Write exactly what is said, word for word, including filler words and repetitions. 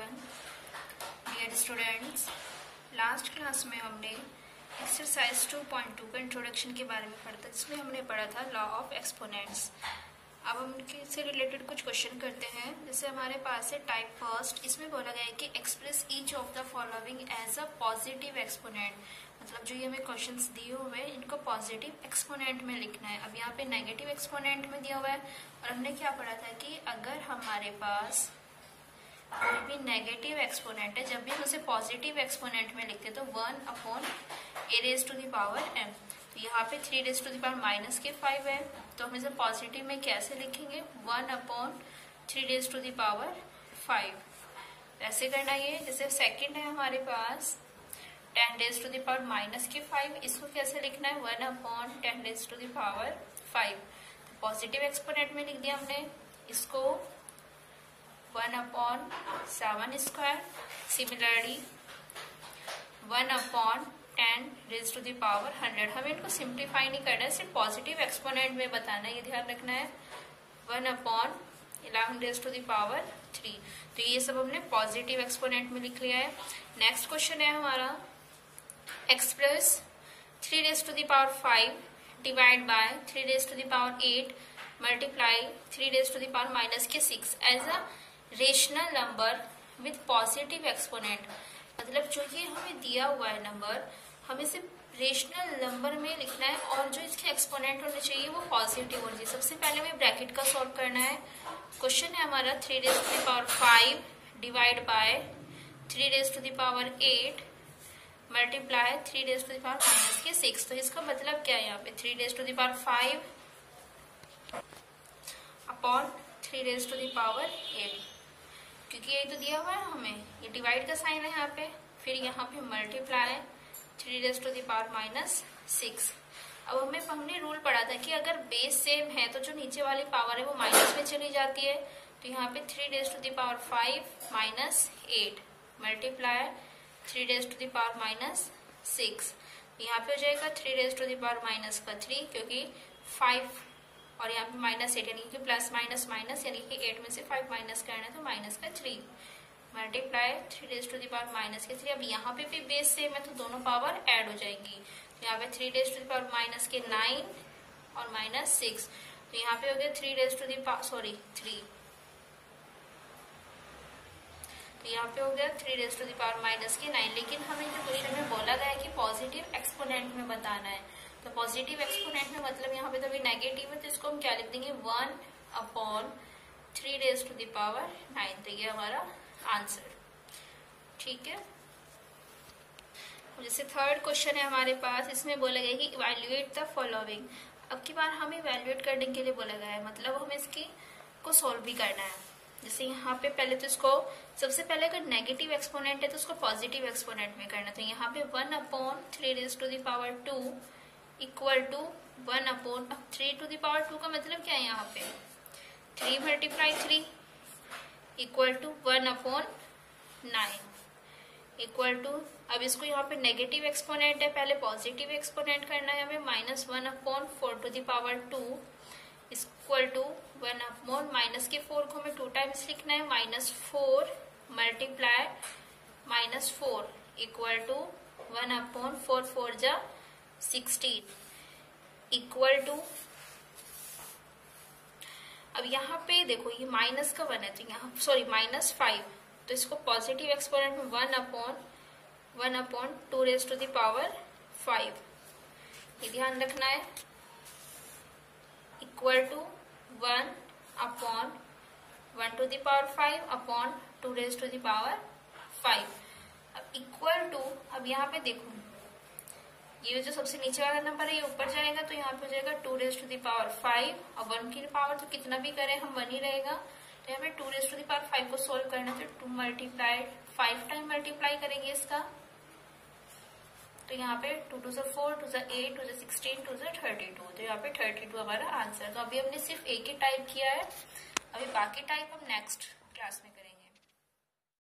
Everyone, dear students. Last class में हमने exercise two point two का इंट्रोडक्शन के बारे में पढ़ा था, जिसमें हमने पढ़ा था लॉ ऑफ एक्सपोनेंट्स। अब हम इनसे रिलेटेड कुछ क्वेश्चन करते हैं। जैसे हमारे पास है टाइप फर्स्ट, इसमें बोला गया है कि express each of the following as a positive exponent. मतलब जो ये हमें क्वेश्चंस दिए हुए हैं इनको पॉजिटिव एक्सपोनेंट में लिखना है। अब यहाँ पे नेगेटिव एक्सपोनेंट में दिया हुआ है और हमने क्या पढ़ा था कि अगर हमारे पास कोई भी नेगेटिव एक्सपोनेंट है, जब भी हम उसे पॉजिटिव एक्सपोनेंट में लिखते हैं तो one upon a raise to the power M. तो यहाँ पे three raise to the power minus के फाइव है, तो हम इसे पॉजिटिव में कैसे लिखेंगे? One upon three raise to the power five. ऐसे करना ये। जैसे सेकंड है हमारे पास ten raise to the power minus के फाइव, इसको कैसे लिखना है? One upon ten raise to the power five. Positive exponent में लिख दिया हमने इसको one upon seven square. Similarly one upon ten raise to the power hundred. हमें इनको सिंप्लीफाई नहीं करना है, सिर्फ पॉजिटिव एक्सपोनेंट में बताना है, ये ध्यान रखना है। One upon eleven raise to the power three. तो ये सब हमने पॉजिटिव एक्सपोनेंट में लिख लिया है। नेक्स्ट क्वेश्चन है हमारा express three raise to the power five divide by three raise to the power eight multiply three raise to the power minus के six as a rational number with positive exponent. मतलब जो ये हमें दिया हुआ है नंबर, हमें सिर्फ रेशनल नंबर में लिखना है और जो इसके एक्सपोनेंट होने चाहिए वो पॉजिटिव होने चाहिए। सबसे पहले हमें ब्रैकेट का सॉल्व करना है। क्वेश्चन है हमारा three raise to the power five divide by three raise to the power eight multiply three raise to the power minus के सिक्स। तो इसका मतलब क्या है? यहाँ पे three raise to the power five upon three raise to the power eight, क्योंकि ये तो दिया हुआ है हमें, ये डिवाइड का साइन है यहाँ पे। फिर यहाँ पे multiply three raise to the power minus six. अब हमें हमने रूल पढ़ा था कि अगर बेस सेम है तो जो नीचे वाली पावर है वो माइनस में चली जाती है। तो यहाँ पे three raise to the power five minus eight multiply three raise to the power minus six. यहाँ पे हो जाएगा three raise to the power minus का थ्री, क्योंकि फाइव और यहाँ पे माइनस एट, यानी कि प्लस माइनस माइनस, यानी कि एट में से फाइव माइनस करना है तो माइनस का three multiply three raise to the power minus के थ्री। अब यहाँ पे भी बेस सेम है तो दोनों पावर ऐड हो जाएंगी। तो यहाँ पे three raise to the power minus के नाइन और माइनस सिक्स। तो यहाँ पे हो गया three raise to the power sorry three तो यहाँ पे हो गया three raise to the power minus के नाइन। लेकिन हमें जो क्वेश्चन में बोला गया है कि पॉजिटिव एक्सपोनेंट में बताना है, तो पॉजिटिव एक्सपोनेंट में मतलब यहाँ पे तो अभी नेगेटिव है तो इसको हम क्या लिख देंगे? One upon three raise to the power nine. तो ये हमारा आंसर, ठीक है। जैसे थर्ड क्वेश्चन है हमारे पास, इसमें बोला गया कि इवैल्यूएट द फॉलोइंग। अब की बार हमें इवैल्यूएट करने के लिए बोला गया है, मतलब हमें इसकी को सोल्व भी करना है। जैसे यहाँ पे पहले तो इसको सबसे पहले अगर नेगेटिव एक्सपोनेंट है तो उसको पॉजिटिव एक्सपोनेंट में करना। तो यहाँ पे one upon three raise to the power two equal to one upon three to the power two का मतलब क्या है? यहाँ पे three multiply three equal to one upon nine equal to, अब इसको यहाँ पे नेगेटिव एक्सपोनेंट है, पहले पॉजिटिव एक्सपोनेंट करना है हमें। Minus one upon four to the power two equal to one upon minus के फोर को हमें टू टाइम्स लिखना है, minus four multiply minus four equal to one upon four four जा सिक्सटीन इक्वल टू, अब यहाँ पे देखो ये माइनस का वन है तो यहाँ सॉरी माइनस फाइव, तो इसको पॉजिटिव एक्सपोनेंट में one upon one upon two raise to the power five, ये ध्यान रखना है, equal to one upon one to the power five upon two raise to the power five. अब equal to, अब यहाँ पे देखो ये जो सबसे नीचे वाला नंबर है ये ऊपर जाएगा तो यहाँ पे हो जाएगा two raise to the power five और वन की पावर तो कितना भी करें हम वन ही रहेगा। तो यहाँ पे two raise to the power five को सोल्व करना है तो two multiply five time multiply करेंगे इसका। तो यहाँ पे टू टू सा फोर, टू सा एट, टू सा सिक्सटीन, टू सा थर्टी टू। तो यहाँ पे थर्टी टू हमारा आंसर। तो अभी हमने सिर्फ एक ही टाइप किया है, अभी बाकी टाइप हम नेक्स्ट क्लास में करेंगे।